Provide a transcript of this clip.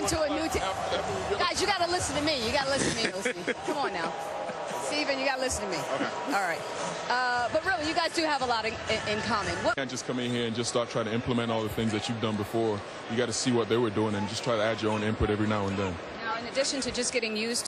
into a new team. Guys, you got to listen to me. You got to listen to me, Lucy. Come on now. Steven, you got to listen to me. Okay. All right. But really, you guys do have a lot in common. You can't just come in here and just start trying to implement all the things that you've done before. You got to see what they were doing and just try to add your own input every now and then. Now, in addition to just getting used